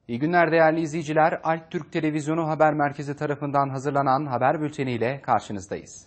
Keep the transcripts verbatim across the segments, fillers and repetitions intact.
İyi günler değerli izleyiciler. Alp Türk Televizyonu Haber Merkezi tarafından hazırlanan haber bülteniyle karşınızdayız.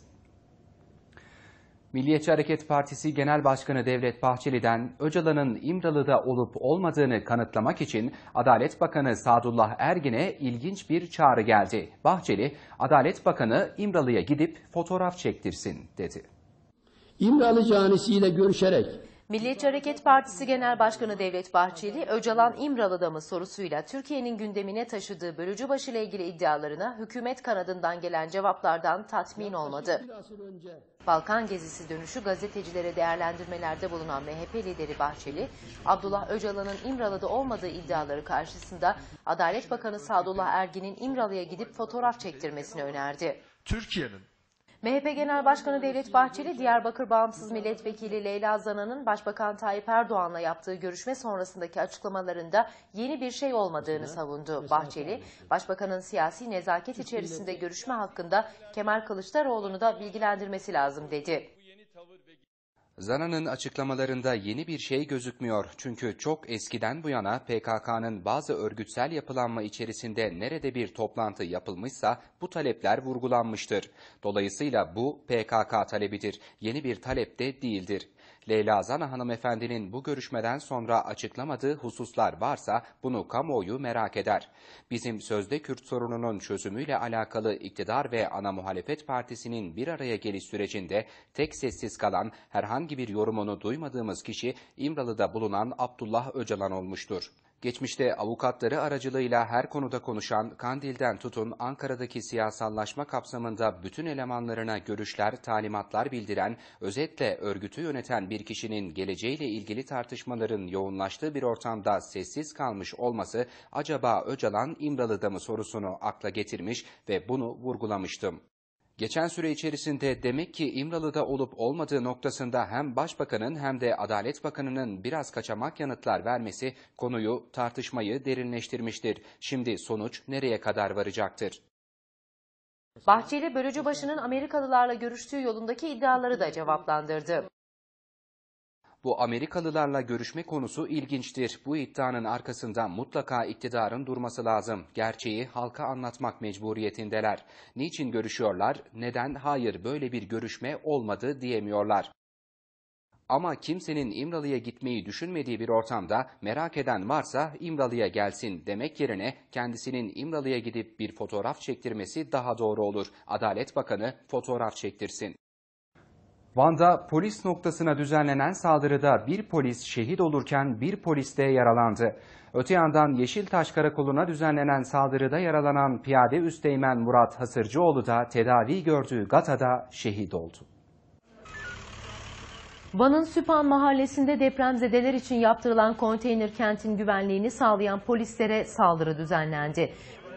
Milliyetçi Hareket Partisi Genel Başkanı Devlet Bahçeli'den Öcalan'ın İmralı'da olup olmadığını kanıtlamak için Adalet Bakanı Sadullah Ergin'e ilginç bir çağrı geldi. Bahçeli, Adalet Bakanı İmralı'ya gidip fotoğraf çektirsin dedi. İmralı canisiyle görüşerek Milliyetçi Hareket Partisi Genel Başkanı Devlet Bahçeli, Öcalan İmralı'da mı sorusuyla Türkiye'nin gündemine taşıdığı Bölücübaşı ile ilgili iddialarına hükümet kanadından gelen cevaplardan tatmin olmadı. Balkan gezisi dönüşü gazetecilere değerlendirmelerde bulunan M H P lideri Bahçeli, Abdullah Öcalan'ın İmralı'da olmadığı iddiaları karşısında Adalet Bakanı Sadullah Ergin'in İmralı'ya gidip fotoğraf çektirmesini önerdi. Türkiye'nin M H P Genel Başkanı Devlet Bahçeli, Diyarbakır Bağımsız Milletvekili Leyla Zana'nın Başbakan Tayyip Erdoğan'la yaptığı görüşme sonrasındaki açıklamalarında yeni bir şey olmadığını savundu. Bahçeli, Başbakanın siyasi nezaket içerisinde görüşme hakkında Kemal Kılıçdaroğlu'nu da bilgilendirmesi lazım dedi. Zana'nın açıklamalarında yeni bir şey gözükmüyor. Çünkü çok eskiden bu yana P K K'nın bazı örgütsel yapılanma içerisinde nerede bir toplantı yapılmışsa bu talepler vurgulanmıştır. Dolayısıyla bu P K K talebidir. Yeni bir talep de değildir. Leyla Zana hanımefendinin bu görüşmeden sonra açıklamadığı hususlar varsa bunu kamuoyu merak eder. Bizim sözde Kürt sorununun çözümüyle alakalı iktidar ve ana muhalefet partisinin bir araya geliş sürecinde tek sessiz kalan, herhangi bir yorumunu duymadığımız kişi İmralı'da bulunan Abdullah Öcalan olmuştur. Geçmişte avukatları aracılığıyla her konuda konuşan, Kandil'den tutun Ankara'daki siyasallaşma kapsamında bütün elemanlarına görüşler, talimatlar bildiren, özetle örgütü yöneten bir kişinin geleceğiyle ilgili tartışmaların yoğunlaştığı bir ortamda sessiz kalmış olması acaba Öcalan İmralı'da mı sorusunu akla getirmiş ve bunu vurgulamıştım. Geçen süre içerisinde demek ki İmralı'da olup olmadığı noktasında hem Başbakanın hem de Adalet Bakanı'nın biraz kaçamak yanıtlar vermesi konuyu, tartışmayı derinleştirmiştir. Şimdi sonuç nereye kadar varacaktır? Bahçeli, Bölücübaşı'nın Amerikalılarla görüştüğü yolundaki iddiaları da cevaplandırdı. Bu Amerikalılarla görüşme konusu ilginçtir. Bu iddianın arkasında mutlaka iktidarın durması lazım. Gerçeği halka anlatmak mecburiyetindeler. Niçin görüşüyorlar? Neden hayır böyle bir görüşme olmadı diyemiyorlar? Ama kimsenin İmralı'ya gitmeyi düşünmediği bir ortamda merak eden varsa İmralı'ya gelsin demek yerine kendisinin İmralı'ya gidip bir fotoğraf çektirmesi daha doğru olur. Adalet Bakanı fotoğraf çektirsin. Van'da polis noktasına düzenlenen saldırıda bir polis şehit olurken bir polis de yaralandı. Öte yandan Yeşiltaş Karakolu'na düzenlenen saldırıda yaralanan Piyade Üsteğmen Murat Hasırcıoğlu da tedavi gördüğü Gata'da şehit oldu. Van'ın Süphan Mahallesi'nde depremzedeler için yaptırılan konteyner kentin güvenliğini sağlayan polislere saldırı düzenlendi.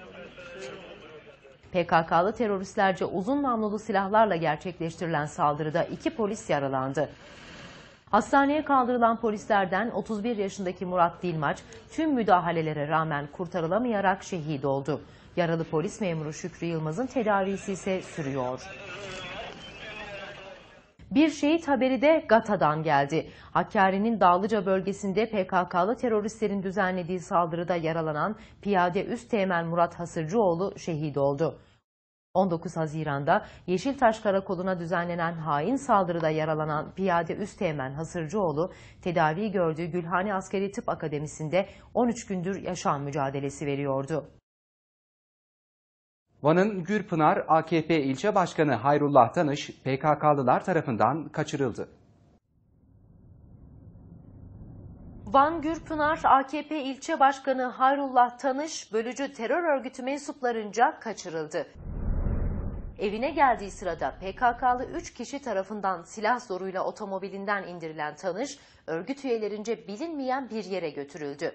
P K K'lı teröristlerce uzun namlulu silahlarla gerçekleştirilen saldırıda iki polis yaralandı. Hastaneye kaldırılan polislerden otuz bir yaşındaki Murat Dilmaç tüm müdahalelere rağmen kurtarılamayarak şehit oldu. Yaralı polis memuru Şükrü Yılmaz'ın tedavisi ise sürüyor. Bir şehit haberi de Gata'dan geldi. Hakkari'nin Dağlıca bölgesinde P K K'lı teröristlerin düzenlediği saldırıda yaralanan Piyade Üsteğmen Murat Hasırcıoğlu şehit oldu. on dokuz Haziran'da Yeşiltaş Karakolu'na düzenlenen hain saldırıda yaralanan Piyade Üsteğmen Hasırcıoğlu tedavi gördüğü Gülhane Askeri Tıp Akademisi'nde on üç gündür yaşam mücadelesi veriyordu. Van'ın Gürpınar A K P ilçe başkanı Hayrullah Tanış P K K'lılar tarafından kaçırıldı. Van Gürpınar A K P ilçe başkanı Hayrullah Tanış bölücü terör örgütü mensuplarınca kaçırıldı. Evine geldiği sırada P K K'lı üç kişi tarafından silah zoruyla otomobilinden indirilen Tanış, örgüt üyelerince bilinmeyen bir yere götürüldü.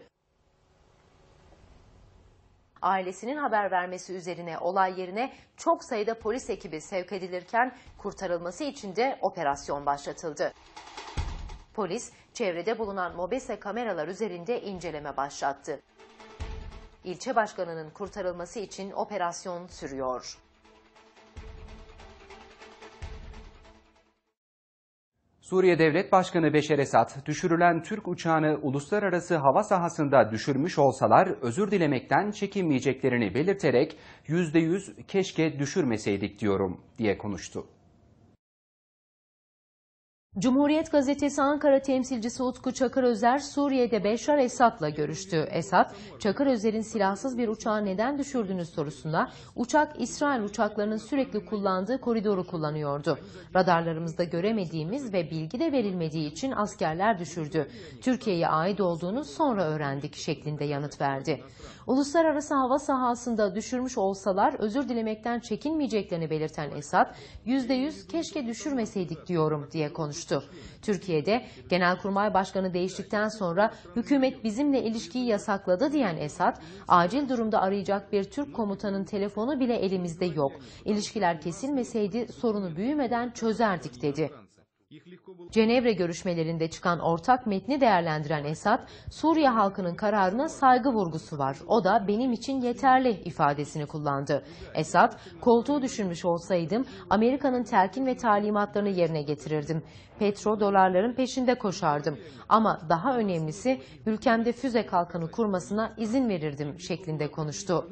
Ailesinin haber vermesi üzerine olay yerine çok sayıda polis ekibi sevk edilirken kurtarılması için de operasyon başlatıldı. Polis, çevrede bulunan mobese kameralar üzerinde inceleme başlattı. İlçe başkanının kurtarılması için operasyon sürüyor. Suriye Devlet Başkanı Beşer Esad, düşürülen Türk uçağını uluslararası hava sahasında düşürmüş olsalar özür dilemekten çekinmeyeceklerini belirterek yüzde yüz keşke düşürmeseydik diyorum diye konuştu. Cumhuriyet Gazetesi Ankara temsilcisi Utku Çakırözer, Suriye'de Beşar Esad'la görüştü. Esad, Çakırözer'in silahsız bir uçağı neden düşürdünüz sorusuna, uçak İsrail uçaklarının sürekli kullandığı koridoru kullanıyordu. Radarlarımızda göremediğimiz ve bilgi de verilmediği için askerler düşürdü. Türkiye'ye ait olduğunu sonra öğrendik şeklinde yanıt verdi. Uluslararası hava sahasında düşürmüş olsalar özür dilemekten çekinmeyeceklerini belirten Esad, yüzde yüz keşke düşürmeseydik diyorum diye konuştu. Türkiye'de Genelkurmay Başkanı değiştikten sonra hükümet bizimle ilişkiyi yasakladı diyen Esad, acil durumda arayacak bir Türk komutanın telefonu bile elimizde yok. İlişkiler kesilmeseydi sorunu büyümeden çözerdik dedi. Cenevre görüşmelerinde çıkan ortak metni değerlendiren Esad, Suriye halkının kararına saygı vurgusu var. O da benim için yeterli ifadesini kullandı. Esad, koltuğu düşürmüş olsaydım Amerika'nın telkin ve talimatlarını yerine getirirdim. Petrodolarların peşinde koşardım. Ama daha önemlisi ülkemde füze kalkanı kurmasına izin verirdim şeklinde konuştu.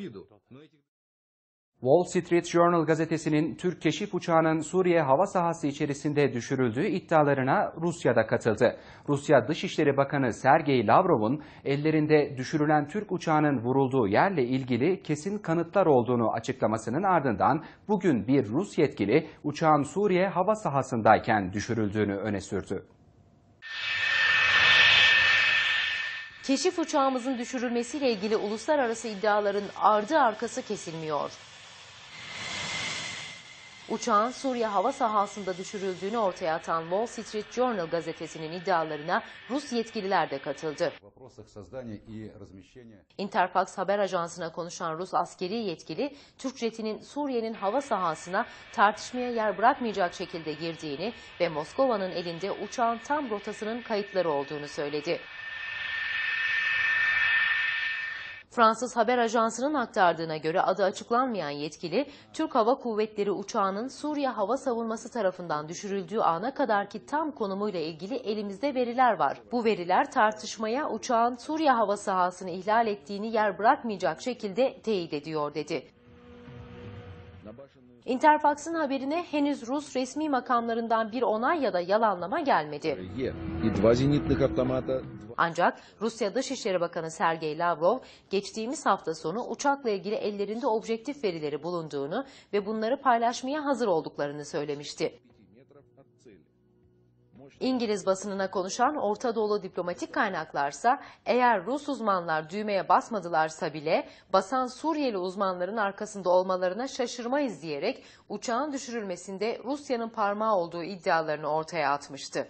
Wall Street Journal gazetesinin Türk keşif uçağının Suriye hava sahası içerisinde düşürüldüğü iddialarına Rusya da katıldı. Rusya Dışişleri Bakanı Sergey Lavrov'un ellerinde düşürülen Türk uçağının vurulduğu yerle ilgili kesin kanıtlar olduğunu açıklamasının ardından bugün bir Rus yetkili uçağın Suriye hava sahasındayken düşürüldüğünü öne sürdü. Keşif uçağımızın düşürülmesiyle ilgili uluslararası iddiaların ardı arkası kesilmiyor. Uçağın Suriye hava sahasında düşürüldüğünü ortaya atan Wall Street Journal gazetesinin iddialarına Rus yetkililer de katıldı. Interfax haber ajansına konuşan Rus askeri yetkili, Türk jetinin Suriye'nin hava sahasına tartışmaya yer bırakmayacak şekilde girdiğini ve Moskova'nın elinde uçağın tam rotasının kayıtları olduğunu söyledi. Fransız haber ajansının aktardığına göre adı açıklanmayan yetkili, Türk Hava Kuvvetleri uçağının Suriye Hava Savunması tarafından düşürüldüğü ana kadarki tam konumuyla ilgili elimizde veriler var. Bu veriler tartışmaya uçağın Suriye hava sahasını ihlal ettiğini yer bırakmayacak şekilde teyit ediyor dedi. Interfax'ın haberine henüz Rus resmi makamlarından bir onay ya da yalanlama gelmedi. Ancak Rusya Dışişleri Bakanı Sergey Lavrov, geçtiğimiz hafta sonu uçakla ilgili ellerinde objektif verileri bulunduğunu ve bunları paylaşmaya hazır olduklarını söylemişti. İngiliz basınına konuşan Orta Doğulu diplomatik kaynaklarsa, eğer Rus uzmanlar düğmeye basmadılarsa bile basan Suriyeli uzmanların arkasında olmalarına şaşırmayız diyerek uçağın düşürülmesinde Rusya'nın parmağı olduğu iddialarını ortaya atmıştı.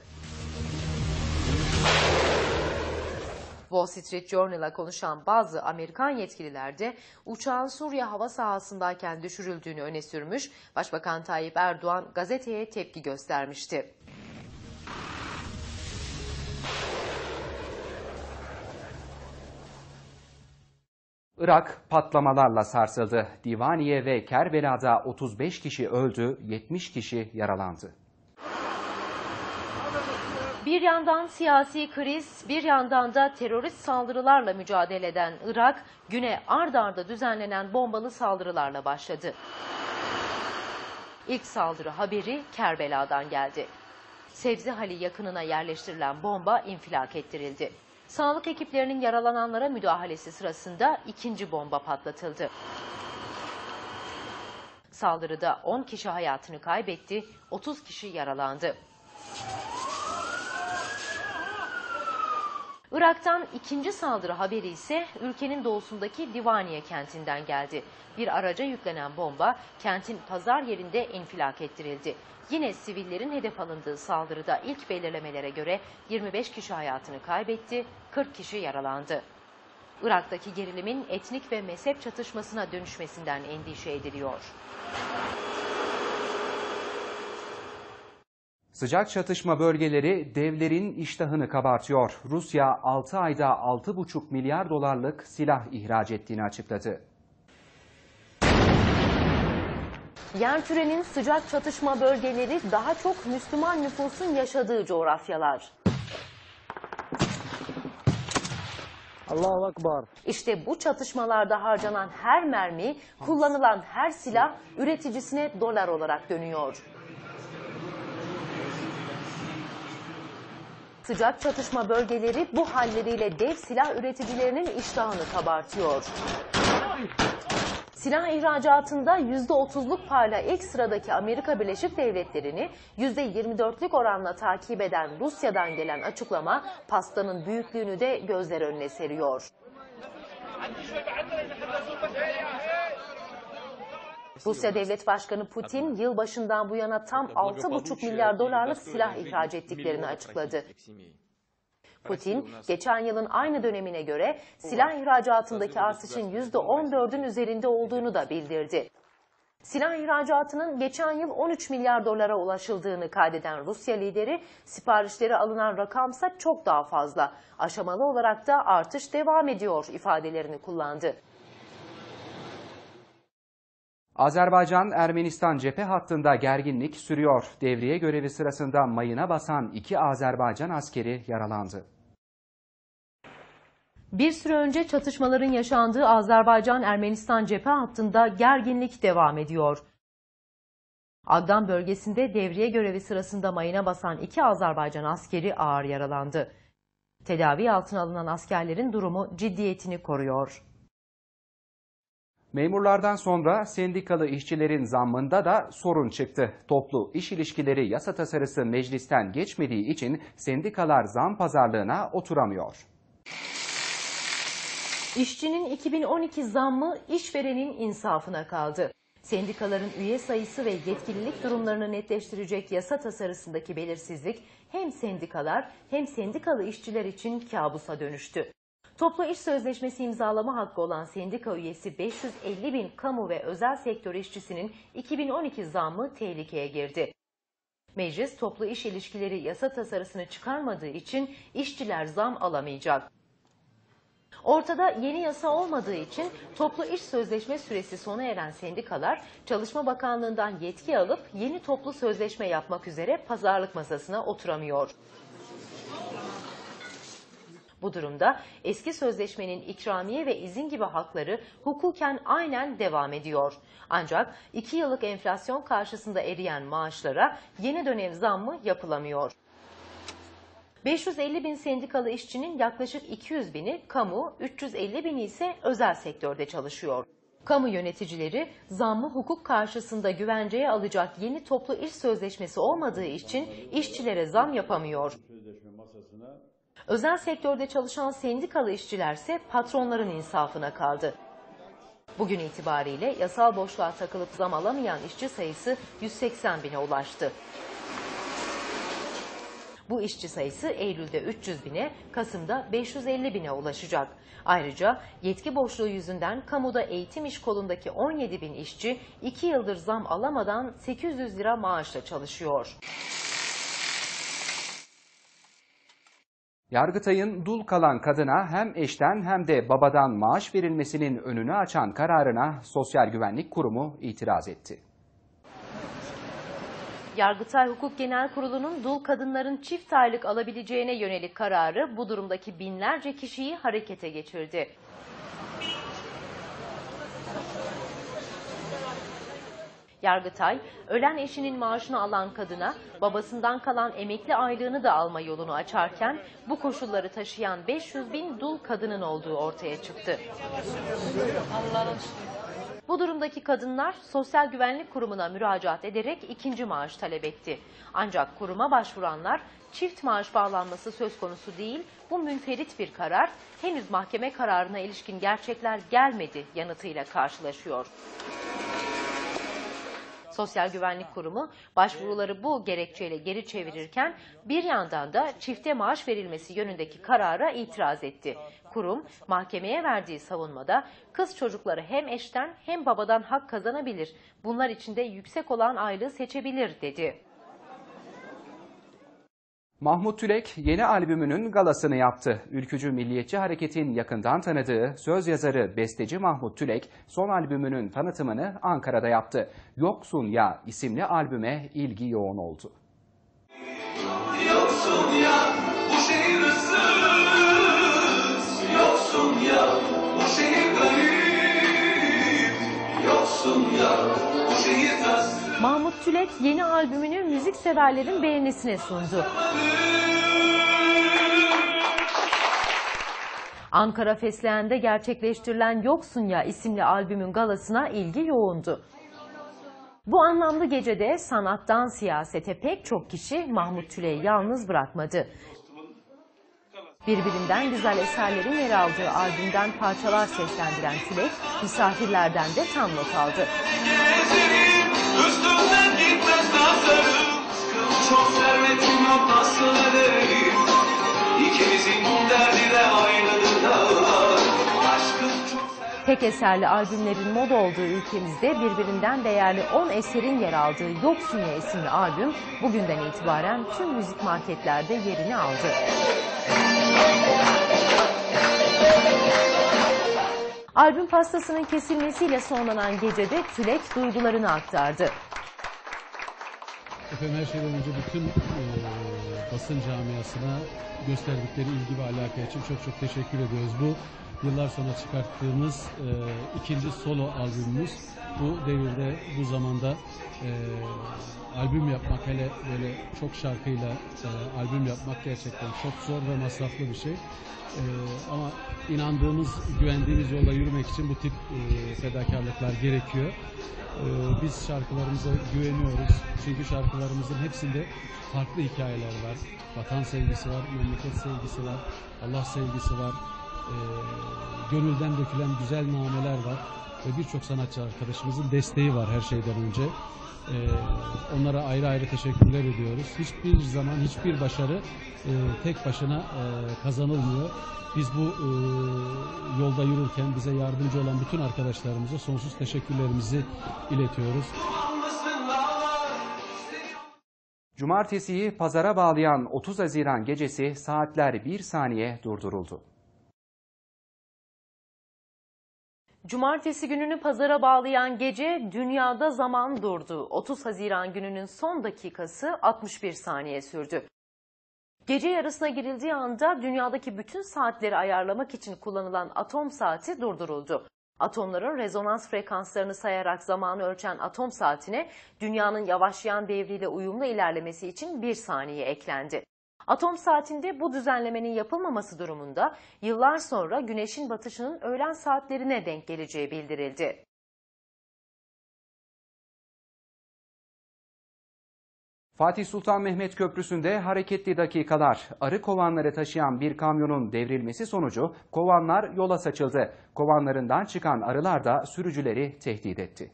Wall Street Journal'a konuşan bazı Amerikan yetkililer de uçağın Suriye hava sahasındayken düşürüldüğünü öne sürmüş, Başbakan Tayyip Erdoğan gazeteye tepki göstermişti. Irak patlamalarla sarsıldı. Divaniye ve Kerbela'da otuz beş kişi öldü, yetmiş kişi yaralandı. Bir yandan siyasi kriz, bir yandan da terörist saldırılarla mücadele eden Irak, güne ard arda düzenlenen bombalı saldırılarla başladı. İlk saldırı haberi Kerbela'dan geldi. Sebzehali yakınına yerleştirilen bomba infilak ettirildi. Sağlık ekiplerinin yaralananlara müdahalesi sırasında ikinci bomba patlatıldı. Saldırıda on kişi hayatını kaybetti, otuz kişi yaralandı. Irak'tan ikinci saldırı haberi ise ülkenin doğusundaki Divaniye kentinden geldi. Bir araca yüklenen bomba kentin pazar yerinde infilak ettirildi. Yine sivillerin hedef alındığı saldırıda ilk belirlemelere göre yirmi beş kişi hayatını kaybetti, kırk kişi yaralandı. Irak'taki gerilimin etnik ve mezhep çatışmasına dönüşmesinden endişe ediliyor. Sıcak çatışma bölgeleri devlerin iştahını kabartıyor. Rusya altı ayda altı buçuk milyar dolarlık silah ihraç ettiğini açıkladı. Yertüre'nin sıcak çatışma bölgeleri daha çok Müslüman nüfusun yaşadığı coğrafyalar. Allahu Ekber. İşte bu çatışmalarda harcanan her mermi, kullanılan her silah üreticisine dolar olarak dönüyor. Sıcak çatışma bölgeleri bu halleriyle dev silah üreticilerinin iştahını kabartıyor. Silah ihracatında yüzde otuzluk payla ilk sıradaki Amerika Birleşik Devletleri'ni yüzde yirmi dörtlük oranla takip eden Rusya'dan gelen açıklama pastanın büyüklüğünü de gözler önüne seriyor. Rusya Devlet Başkanı Putin yılbaşından bu yana tam altı buçuk milyar dolarlık silah ihraç ettiklerini açıkladı. Putin, geçen yılın aynı dönemine göre silah ihracatındaki artışın yüzde on dördün üzerinde olduğunu da bildirdi. Silah ihracatının geçen yıl on üç milyar dolara ulaşıldığını kaydeden Rusya lideri, siparişleri alınan rakamsa çok daha fazla. Aşamalı olarak da artış devam ediyor ifadelerini kullandı. Azerbaycan-Ermenistan cephe hattında gerginlik sürüyor. Devriye görevi sırasında mayına basan iki Azerbaycan askeri yaralandı. Bir süre önce çatışmaların yaşandığı Azerbaycan-Ermenistan cephe hattında gerginlik devam ediyor. Agdan bölgesinde devriye görevi sırasında mayına basan iki Azerbaycan askeri ağır yaralandı. Tedavi altına alınan askerlerin durumu ciddiyetini koruyor. Memurlardan sonra sendikalı işçilerin zammında da sorun çıktı. Toplu iş ilişkileri yasa tasarısı meclisten geçmediği için sendikalar zam pazarlığına oturamıyor. İşçinin iki bin on iki zammı işverenin insafına kaldı. Sendikaların üye sayısı ve yetkililik durumlarını netleştirecek yasa tasarısındaki belirsizlik hem sendikalar hem sendikalı işçiler için kabusa dönüştü. Toplu iş sözleşmesi imzalama hakkı olan sendika üyesi beş yüz elli bin kamu ve özel sektör işçisinin iki bin on iki zammı tehlikeye girdi. Meclis toplu iş ilişkileri yasa tasarısını çıkarmadığı için işçiler zam alamayacak. Ortada yeni yasa olmadığı için toplu iş sözleşme süresi sona eren sendikalar Çalışma Bakanlığı'ndan yetki alıp yeni toplu sözleşme yapmak üzere pazarlık masasına oturamıyor. Bu durumda eski sözleşmenin ikramiye ve izin gibi hakları hukuken aynen devam ediyor. Ancak iki yıllık enflasyon karşısında eriyen maaşlara yeni dönem zammı yapılamıyor. beş yüz elli bin sendikalı işçinin yaklaşık iki yüz bini kamu, üç yüz elli bini ise özel sektörde çalışıyor. Kamu yöneticileri zammı hukuk karşısında güvenceye alacak yeni toplu iş sözleşmesi olmadığı için işçilere zam yapamıyor. Özel sektörde çalışan sendikalı işçilerse patronların insafına kaldı. Bugün itibariyle yasal boşluğa takılıp zam alamayan işçi sayısı yüz seksen bine ulaştı. Bu işçi sayısı Eylül'de üç yüz bine, Kasım'da beş yüz elli bine ulaşacak. Ayrıca yetki boşluğu yüzünden kamuda eğitim iş kolundaki on yedi bin işçi iki yıldır zam alamadan sekiz yüz lira maaşla çalışıyor. Yargıtay'ın dul kalan kadına hem eşten hem de babadan maaş verilmesinin önünü açan kararına Sosyal Güvenlik Kurumu itiraz etti. Yargıtay Hukuk Genel Kurulu'nun dul kadınların çift aylık alabileceğine yönelik kararı bu durumdaki binlerce kişiyi harekete geçirdi. Yargıtay, ölen eşinin maaşını alan kadına babasından kalan emekli aylığını da alma yolunu açarken bu koşulları taşıyan beş yüz bin dul kadının olduğu ortaya çıktı. Bu durumdaki kadınlar Sosyal Güvenlik Kurumu'na müracaat ederek ikinci maaş talep etti. Ancak kuruma başvuranlar çift maaş bağlanması söz konusu değil, bu münferit bir karar, henüz mahkeme kararına ilişkin gerçekler gelmedi yanıtıyla karşılaşıyor. Sosyal Güvenlik Kurumu başvuruları bu gerekçeyle geri çevirirken bir yandan da çifte maaş verilmesi yönündeki karara itiraz etti. Kurum mahkemeye verdiği savunmada kız çocukları hem eşten hem babadan hak kazanabilir, bunlar içinde yüksek olan aylığı seçebilir dedi. Mahmut Tülek yeni albümünün galasını yaptı. Ülkücü Milliyetçi Hareket'in yakından tanıdığı söz yazarı, besteci Mahmut Tülek son albümünün tanıtımını Ankara'da yaptı. Yoksun Ya isimli albüme ilgi yoğun oldu. Yoksun ya bu şehir ıssız, yoksun ya bu şehir garip, yoksun ya bu şehir tatsız. Mahmut Tülek yeni albümünü müzikseverlerin beğenisine sundu. Ankara Fesleğen'de gerçekleştirilen Yoksun Ya isimli albümün galasına ilgi yoğundu. Bu anlamlı gecede sanattan siyasete pek çok kişi Mahmut Tülek'i yalnız bırakmadı. Birbirinden güzel eserlerin yer aldığı albümden parçalar seslendiren Tülek, misafirlerden de tam not aldı. Üstümden gitmez nazarım, çok servetim yok aslında değil. İkimizin derdi de aynıdır da, aşkım çok servetim. Tek eserli albümlerin moda olduğu ülkemizde birbirinden değerli on eserin yer aldığı Yoksun Ya isimli albüm bugünden itibaren tüm müzik marketlerde yerini aldı. Albüm pastasının kesilmesiyle sonlanan gecede Tülek duygularını aktardı. Efendim, her şeyden önce bütün e, basın camiasına gösterdikleri ilgi ve alaka için çok çok teşekkür ediyoruz. Bu yıllar sonra çıkarttığımız e, ikinci solo albümümüz. Bu devirde, bu zamanda e, albüm yapmak, hele böyle çok şarkıyla e, albüm yapmak gerçekten çok zor ve masraflı bir şey. E, ama inandığımız, güvendiğimiz yolda yürümek için bu tip e, fedakarlıklar gerekiyor. E, biz şarkılarımıza güveniyoruz. Çünkü şarkılarımızın hepsinde farklı hikayeler var. Vatan sevgisi var, memleket sevgisi var, Allah sevgisi var. E, gönülden dökülen güzel nameler var. Ve birçok sanatçı arkadaşımızın desteği var her şeyden önce. Ee, onlara ayrı ayrı teşekkürler ediyoruz. Hiçbir zaman hiçbir başarı e, tek başına e, kazanılmıyor. Biz bu e, yolda yürürken bize yardımcı olan bütün arkadaşlarımıza sonsuz teşekkürlerimizi iletiyoruz. Cumartesiyi pazara bağlayan otuz Haziran gecesi saatler bir saniye durduruldu. Cumartesi gününü pazara bağlayan gece dünyada zaman durdu. otuz Haziran gününün son dakikası altmış bir saniye sürdü. Gece yarısına girildiği anda dünyadaki bütün saatleri ayarlamak için kullanılan atom saati durduruldu. Atomların rezonans frekanslarını sayarak zamanı ölçen atom saatine dünyanın yavaşlayan devriyle uyumlu ilerlemesi için bir saniye eklendi. Atom saatinde bu düzenlemenin yapılmaması durumunda yıllar sonra güneşin batışının öğlen saatlerine denk geleceği bildirildi. Fatih Sultan Mehmet Köprüsü'nde hareketli dakikalar. Arı kovanları taşıyan bir kamyonun devrilmesi sonucu kovanlar yola saçıldı. Kovanlarından çıkan arılar da sürücüleri tehdit etti.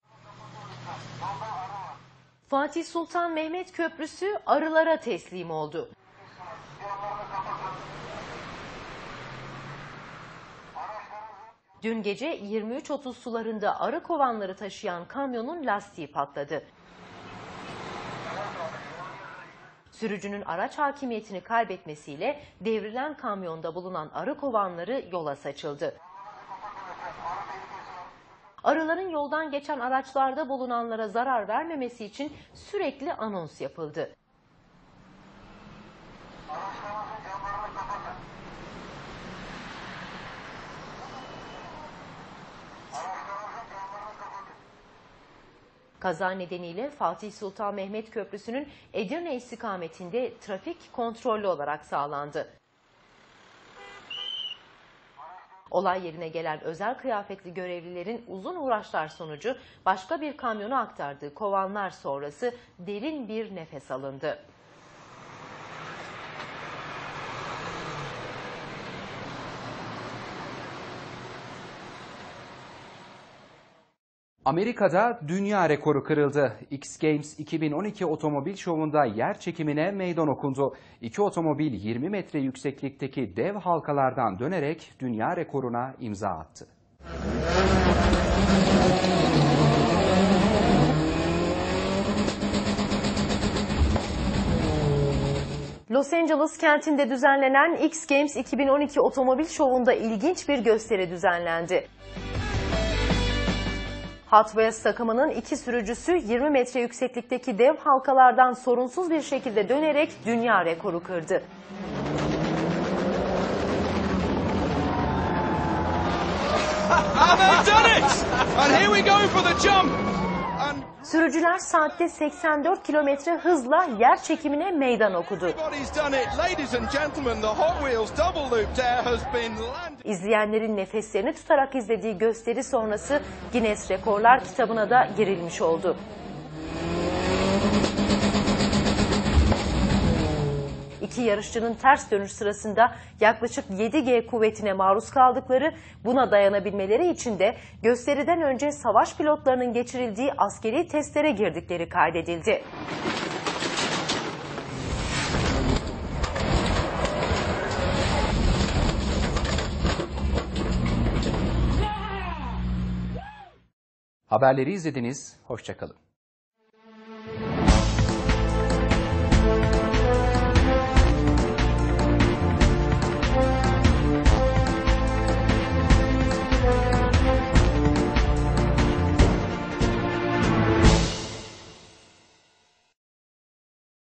Fatih Sultan Mehmet Köprüsü arılara teslim oldu. Dün gece yirmi üç otuz sularında arı kovanları taşıyan kamyonun lastiği patladı. Sürücünün araç hakimiyetini kaybetmesiyle devrilen kamyonda bulunan arı kovanları yola saçıldı. Arıların yoldan geçen araçlarda bulunanlara zarar vermemesi için sürekli anons yapıldı. Kaza nedeniyle Fatih Sultan Mehmet Köprüsü'nün Edirne istikametinde trafik kontrollü olarak sağlandı. Olay yerine gelen özel kıyafetli görevlilerin uzun uğraşlar sonucu başka bir kamyona aktardığı kovanlar sonrası derin bir nefes alındı. Amerika'da dünya rekoru kırıldı. X Games iki bin on iki otomobil şovunda yer çekimine meydan okundu. İki otomobil yirmi metre yükseklikteki dev halkalardan dönerek dünya rekoruna imza attı. Los Angeles kentinde düzenlenen X Games iki bin on iki otomobil şovunda ilginç bir gösteri düzenlendi. Hot Wheels takımının iki sürücüsü yirmi metre yükseklikteki dev halkalardan sorunsuz bir şekilde dönerek dünya rekoru kırdı. Sürücüler saatte seksen dört kilometre hızla yer çekimine meydan okudu. İzleyenlerin nefeslerini tutarak izlediği gösteri sonrası Guinness Rekorlar kitabına da girilmiş oldu. İki yarışçının ters dönüş sırasında yaklaşık yedi G kuvvetine maruz kaldıkları, buna dayanabilmeleri için de gösteriden önce savaş pilotlarının geçirildiği askeri testlere girdikleri kaydedildi. Haberleri izlediniz, hoşça kalın.